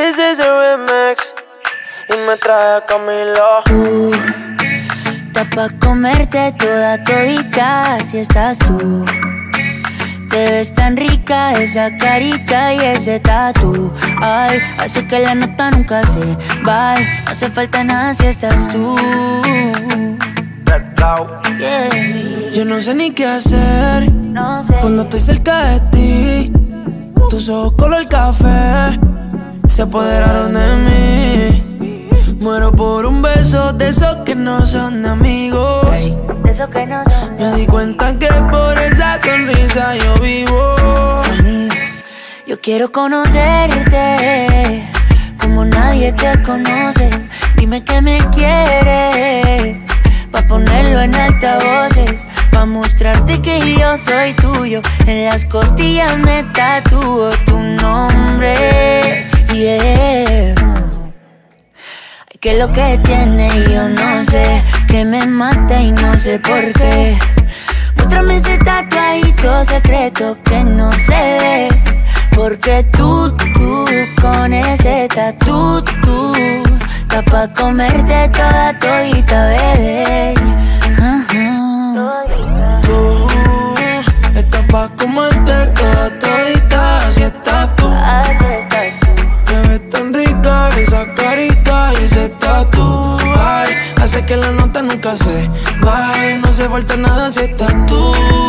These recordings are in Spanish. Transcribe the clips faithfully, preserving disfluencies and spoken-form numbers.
This is a remix y me trae Camilo. Tú, está pa' comerte toda todita si estás tú. Te ves tan rica esa carita y ese tatu. Ay, hace que la nota nunca se va. No hace falta nada si estás tú. Yeah. Yo no sé ni qué hacer No sé. cuando estoy cerca de ti. Tus ojos color café se apoderaron de mí. Muero por un beso de esos que no son de amigos. Hey, de esos que no son. Me di cuenta que por esa sonrisa yo vivo. Yo quiero conocerte como nadie te conoce. Dime que me quieres pa' ponerlo en altavoces, pa' mostrarte que yo soy tuyo. En las costillas me tatúo tu nombre. Yeah. Ay, que lo que tiene yo no sé, que me mata y no sé por qué. Muéstrame ese tatuadito secreto que no se ve, porque tú, tú, con ese tatu, tú, está pa' comerte toda todita, bebé. Tú estás pa' comerte toda todita, así estás tú. Así estás tú. Te ves tan rica esa carita y ese tatu. Ay, hace que la nota nunca se vaya. No hace falta nada si estás tú.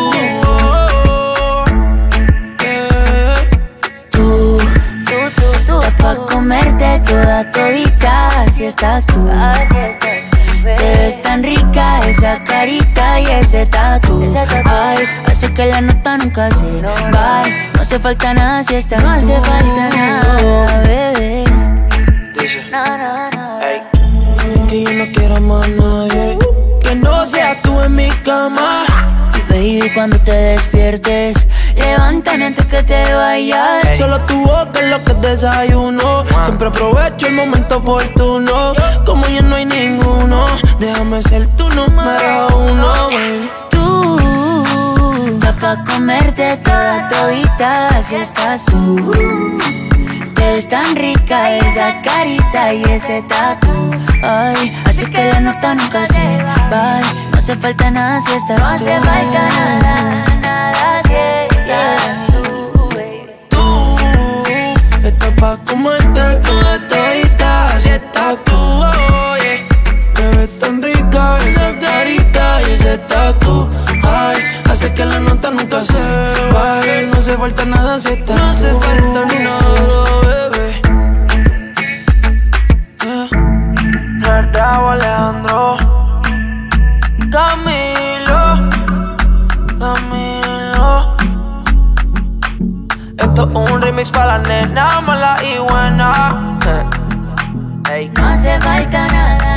Tú, tú, tú, tú, estás pa' comerte toda todita, así estás tú. Así estás tú. Te ves tan rica esa carita y ese tatu. Ay, hace que la nota nunca se va. No hace falta nada si estás tú. No hace falta nada, bebé. No, no, no. Ey, que yo no quiero más nadie que no seas tú en mi cama. Baby, cuando te despiertes, levántame antes que te vayas. Hey. Solo tu boca es lo que desayuno. Siempre aprovecho el momento oportuno. Como ya no hay ninguno, déjame ser tu número uno, baby. Tú, está pa' comerte toda todita, así estás tú. Te ves tan rica esa carita y ese tatu. Ay, así que la nota nunca se va. No hace falta nada si estás tú. No hace falta nada, nada si estás tú, baby. Tú estás pa' comerte toda todita, así estás tú, oh, yeah. Te ves tan rica esa carita y ese tatu. Ay, hace que la nota nunca se vaya. No hace falta nada si estás tú. No hace falta nada, bebé. Yeah. Raúl Alejandro, Camilo, Camilo. Esto es un remix para la nena mala y buena. Hey. No hace falta nada.